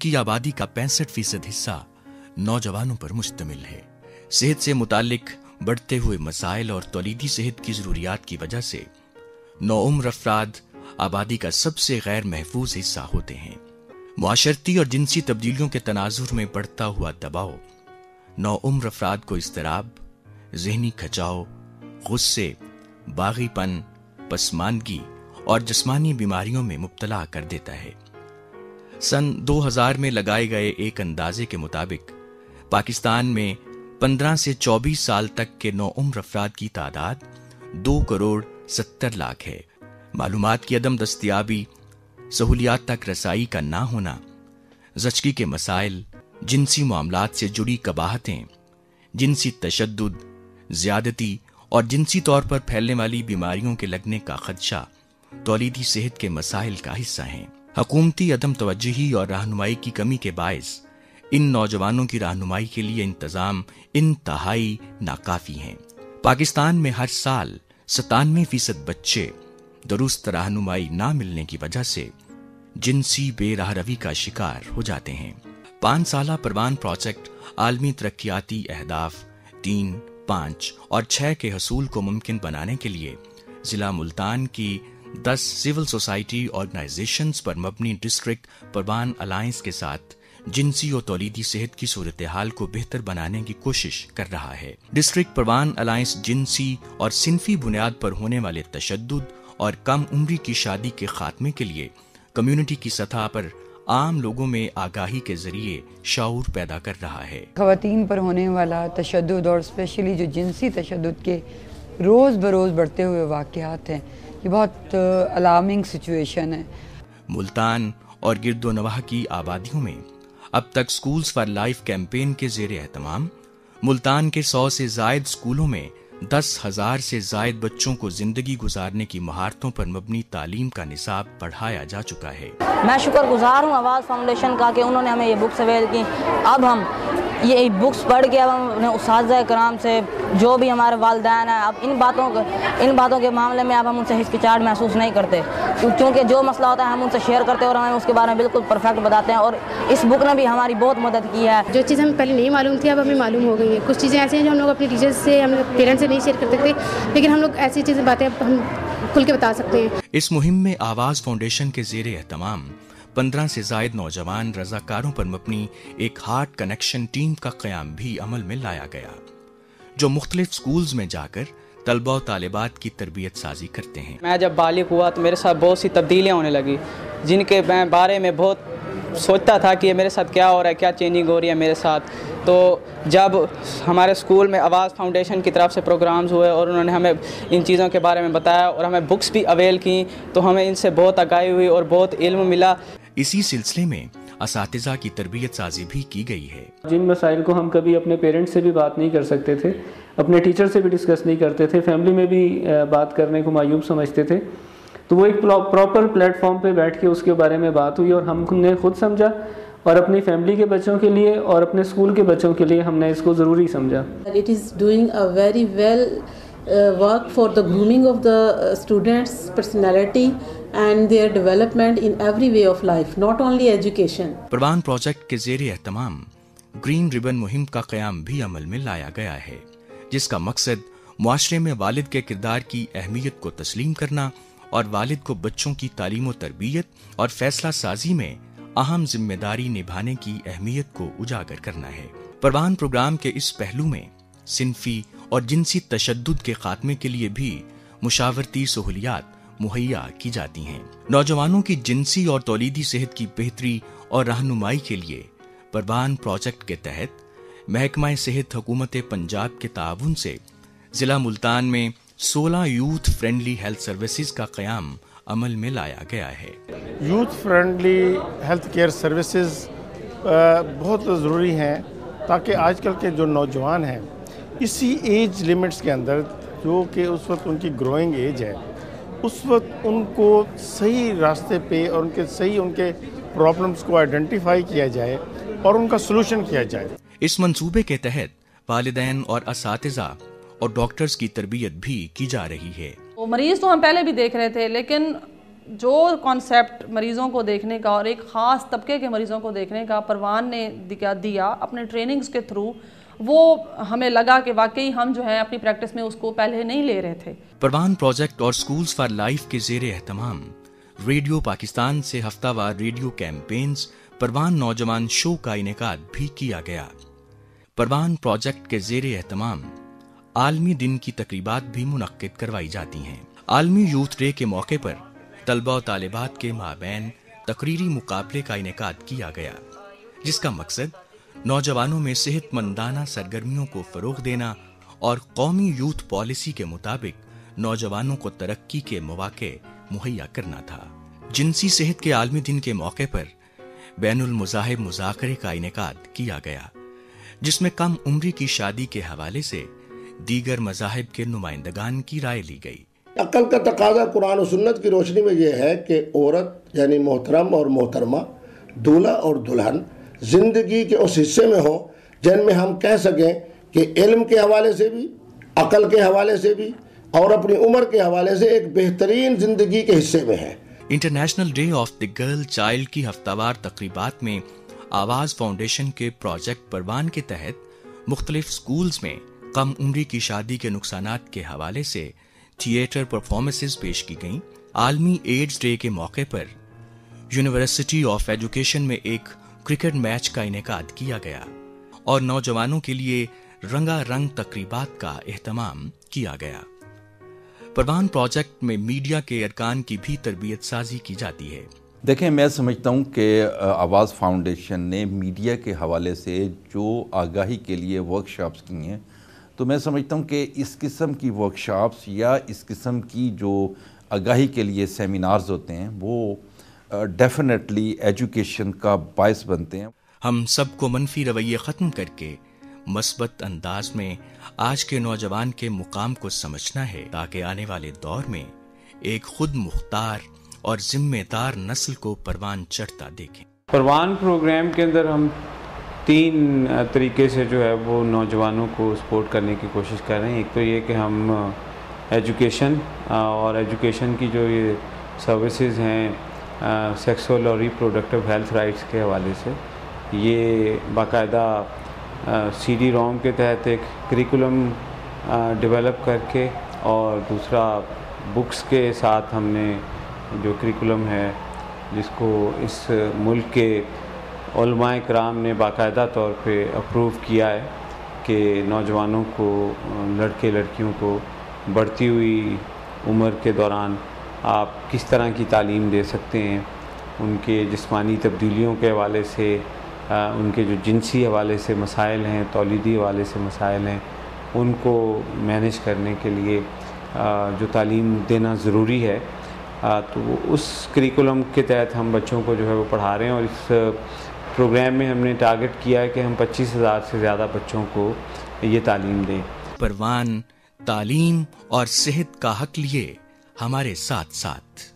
کی آبادی کا 65% حصہ نوجوانوں پر مشتمل ہے۔ صحت سے متعلق بڑھتے ہوئے مسائل اور تولیدی صحت کی ضروریات کی وجہ سے نوعمر افراد آبادی کا سب سے غیر محفوظ حصہ ہوتے ہیں۔ معاشرتی اور جنسی تبدیلیوں کے تناظر میں بڑھتا ہوا دباؤ نوعمر افراد کو اضطراب، ذہنی کھچاؤ، غصے، باغی پن، پسماندگی اور جسمانی بیماریوں میں مبتلا کر دیتا ہے۔ سن 2000 میں لگائے گئے ایک اندازے کے مطابق پاکستان میں 15 سے 24 سال تک کے نوعمر افراد کی تعداد 2.70 کروڑ ہے۔ معلومات کی عدم دستیابی، سہولیات تک رسائی کا نہ ہونا، زچگی کے مسائل، جنسی معاملات سے جڑی قباحتیں، جنسی تشدد، زیادتی اور جنسی طور پر پھیلنے والی بیماریوں کے لگنے کا خدشہ تولیدی صحت کے مسائل کا حصہ ہیں۔ حکومتی عدم توجہی اور رہنمائی کی کمی کے باعث ان نوجوانوں کی رہنمائی کے لیے انتظام انتہائی ناکافی ہیں۔ پاکستان میں ہر سال 97% بچے درست رہنمائی نہ ملنے کی وجہ سے جنسی بے راہ روی کا شکار ہو جاتے ہیں۔ 5 سالہ پروان پروجیکٹ عالمی ترقیاتی اہداف 3، 5 اور 6 کے حصول کو ممکن بنانے کے لیے ضلع ملتان کی 10 سول سوسائٹی آرگنائزیشنز پر مبنی ڈسٹرکٹ پروان الائنس کے ساتھ جنسی اور تولیدی صحت کی صورتحال کو بہتر بنانے کی کوشش کر رہا ہے۔ ڈسٹرکٹ پروان الائنس جنسی اور صنفی بنیاد پر ہونے والے تشدد اور کم عمری کی شادی کے خاتمے کے لیے کمیونٹی کی سطح پر عام لوگوں میں آگاہی کے ذریعے شعور پیدا کر رہا ہے۔ خواتین پر ہونے والا تشدد اور اسپیشلی جو جنسی تشدد کے روز بروز بڑھتے ہوئے واقعات ہیں، یہ بہت الارمنگ سچویشن ہے۔ ملتان اور گرد و نواح کی آبادیوں میں اب تک سکولز فار لائف کیمپین کے زیر اہتمام ملتان کے 100 سے زائد سکولوں میں 10,000 سے زائد بچوں کو زندگی گزارنے کی مہارتوں پر مبنی تعلیم کا نصاب بڑھایا جا چکا ہے۔ میں شکر گزار ہوں آواز فاؤنڈیشن کا کہ انہوں نے ہمیں یہ بکس اویل کی۔ اب ہم یہ بکس پڑھ کے اب ہم اساتذہ کرام سے جو بھی ہمارے والدین ہیں، اب ان باتوں کے معاملے میں اب ہم ان سے ہچکچاہٹ محسوس نہیں کرتے، کیونکہ جو مسئلہ ہوتا ہے ہم ان سے شیئر کرتے ہیں اور ہمیں اس کے بارے میں بالکل پرفیکٹ بتاتے ہیں، اور اس بک نے بھی ہماری بہت مدد کی ہے۔ جو چیز ہمیں پہلے نہیں معلوم تھی اب ہمیں معلوم ہو گئی ہیں۔ کچھ چیزیں ایسی ہیں جو ہم لوگ اپنے ٹیچرز سے، ہم پیرنٹس سے نہیں شیئر کرتے تھے، لیکن ہم لوگ ایسی چیزیں باتیں اب ہم کھل کے بتا سکتے ہیں۔ اس مہم میں آواز فاؤنڈیشن کے زیر اہتمام 15 سے زائد نوجوان رضاکاروں پر مبنی ایک ہارٹ کنیکشن ٹیم کا قیام بھی عمل میں لایا گیا، جو مختلف سکولز میں جا کر طلبہ و طالبات کی تربیت سازی کرتے ہیں۔ میں جب بالغ ہوا تو میرے ساتھ بہت سی تبدیلیاں ہونے لگی، جن کے میں بارے میں بہت سوچتا تھا کہ یہ میرے ساتھ کیا ہو رہا ہے، کیا چینجنگ ہو رہی ہے میرے ساتھ۔ تو جب ہمارے اسکول میں آواز فاؤنڈیشن کی طرف سے پروگرامز ہوئے اور انہوں نے ہمیں ان چیزوں کے بارے میں بتایا اور ہمیں بکس بھی اویل کی، تو ہمیں ان سے بہت آگاہی ہوئی اور بہت علم ملا۔ اسی سلسلے میں اساتذہ کی تربیت سازی بھی کی گئی ہے۔ جن مسائل کو ہم کبھی اپنے پیرنٹس سے بھی بات نہیں کر سکتے تھے، اپنے ٹیچر سے بھی ڈسکس نہیں کرتے تھے، فیملی میں بھی بات کرنے کو معیوب سمجھتے تھے، تو وہ ایک پراپر پلیٹ فارم پہ بیٹھ کے اس کے بارے میں بات ہوئی اور ہم نے خود سمجھا اور اپنی فیملی کے بچوں کے لیے اور اپنے اسکول کے بچوں کے لیے ہم نے اس کو ضروری سمجھا۔ It is doing a very well work for the grooming of the students' personality and their development in every way of life, not only education. پروان پروجیکٹ کے زیر اہتمام گرین ریبن مہم کا قیام بھی عمل میں لایا گیا ہے، جس کا مقصد معاشرے میں والد کے کردار کی اہمیت کو تسلیم کرنا اور والد کو بچوں کی تعلیم و تربیت اور فیصلہ سازی میں اہم ذمہ داری نبھانے کی اہمیت کو اجاگر کرنا ہے۔ پروان پروگرام کے اس پہلو میں صنفی اور جنسی تشدد کے خاتمے کے لیے بھی مشاورتی سہولیات مہیا کی جاتی ہیں۔ نوجوانوں کی جنسی اور تولیدی صحت کی بہتری اور رہنمائی کے لیے پروان پروجیکٹ کے تحت محکمہ صحت حکومت پنجاب کے تعاون سے ضلع ملتان میں 16 یوتھ فرینڈلی ہیلتھ سروسز کا قیام عمل میں لایا گیا ہے۔ Youth friendly health care services بہت ضروری ہیں تاکہ آج کل کے جو نوجوان ہیں اسی ایج لیمٹس کے اندر، جو کہ اس وقت ان کی گروئنگ ایج ہے، اس وقت ان کو صحیح راستے پہ اور ان کے پرابلمس کو آئیڈینٹیفائی کیا جائے اور ان کا سلوشن کیا جائے۔ اس منصوبے کے تحت والدین اور اساتذہ اور ڈاکٹرز کی تربیت بھی کی جا رہی ہے۔ مریض تو ہم پہلے بھی دیکھ رہے تھے، لیکن جو کانسیپٹ مریضوں کو دیکھنے کا اور ایک خاص طبقے کے مریضوں کو دیکھنے کا پروان نے دیا اپنے ٹریننگز کے تھرو، وہ ہمیں لگا کہ واقعی ہم جو ہے اپنی پریکٹس میں اس کو پہلے نہیں لے رہے تھے۔ پروان پروجیکٹ اور سکولز فار لائف کے زیر اہتمام ریڈیو پاکستان سے ہفتہ وار ریڈیو کیمپینز پروان نوجوان شو کا انعقاد بھی کیا گیا۔ پروان پروجیکٹ کے زیر اہتمام عالمی دن کی تقریبات بھی منعقد کروائی جاتی ہیں۔ عالمی یوتھ ڈے کے موقع پر طلبہ و طالبات کے مابین تقریری مقابلے کا انعقاد کیا گیا، جس کا مقصد نوجوانوں میں صحت مندانہ سرگرمیوں کو فروغ دینا اور قومی یوتھ پالیسی کے مطابق نوجوانوں کو ترقی کے مواقع مہیا کرنا تھا۔ جنسی صحت کے عالمی دن کے موقع پر بین المذاہب مذاکرے کا انعقاد کیا گیا، جس میں کم عمری کی شادی کے حوالے سے دیگر مذاہب کے نمائندگان کی رائے لی گئی۔ عقل کا تقاضا قرآن و سنت کی روشنی میں یہ ہے کہ عورت یعنی محترم اور محترمہ، دولہا اور دلہن زندگی کے اس حصے میں ہوں جن میں ہم کہہ سکیں کہ علم کے حوالے سے بھی، عقل کے حوالے سے بھی اور اپنی عمر کے حوالے سے ایک بہترین زندگی کے حصے میں ہے۔ International day of the girl child کی ہفتہ وار تقریبات میں آواز فاؤنڈیشن کے پروجیکٹ پروان کے تحت مختلف سکولز میں کم عمری کی شادی کے نقصانات کے حوالے سے تھیٹر پرفارمنسز پیش کی گئیں۔ عالمی ایڈز ڈے کے موقع پر یونیورسٹی آف ایجوکیشن میں ایک کرکٹ میچ کا انعقاد کیا گیا اور نوجوانوں کے لیے رنگا رنگ تقریبات کا اہتمام کیا گیا۔ پروان پروجیکٹ میں میڈیا کے ارکان کی بھی تربیت سازی کی جاتی ہے۔ دیکھیں، میں سمجھتا ہوں کہ آواز فاؤنڈیشن نے میڈیا کے حوالے سے جو آگاہی کے لیے ورکشاپس کی ہیں، تو میں سمجھتا ہوں کہ اس قسم کی ورکشاپس یا اس قسم کی جو آگاہی کے لیے سیمینارز ہوتے ہیں وہ ڈیفینیٹلی ایجوکیشن کا باعث بنتے ہیں۔ ہم سب کو منفی رویے ختم کر کے مثبت انداز میں آج کے نوجوان کے مقام کو سمجھنا ہے، تاکہ آنے والے دور میں ایک خود مختار اور ذمہ دار نسل کو پروان چڑھتا دیکھیں۔ پروان پروگرام کے اندر ہم 3 طریقے سے جو ہے وہ نوجوانوں کو سپورٹ کرنے کی کوشش کر رہے ہیں۔ ایک تو یہ کہ ہم ایجوکیشن اور ایجوکیشن کی جو یہ سروسز ہیں سیکسول اور ریپروڈکٹیو ہیلتھ رائٹس کے حوالے سے، یہ باقاعدہ سی ڈی روم کے تحت ایک کریکولم ڈیولپ کر کے، اور دوسرا بکس کے ساتھ ہم نے جو کریکولم ہے جس کو اس ملک کے علماء کرام نے باقاعدہ طور پہ اپروو کیا ہے کہ نوجوانوں کو، لڑکے لڑکیوں کو بڑھتی ہوئی عمر کے دوران آپ کس طرح کی تعلیم دے سکتے ہیں، ان کے جسمانی تبدیلیوں کے حوالے سے، ان کے جو جنسی حوالے سے مسائل ہیں، تولیدی حوالے سے مسائل ہیں، ان کو مینیج کرنے کے لیے جو تعلیم دینا ضروری ہے، تو اس کریکولم کے تحت ہم بچوں کو جو ہے وہ پڑھا رہے ہیں۔ اور اس پروگرام میں ہم نے ٹارگٹ کیا ہے کہ ہم 25,000 سے زیادہ بچوں کو یہ تعلیم دیں۔ پروان تعلیم اور صحت کا حق لیے ہمارے ساتھ ساتھ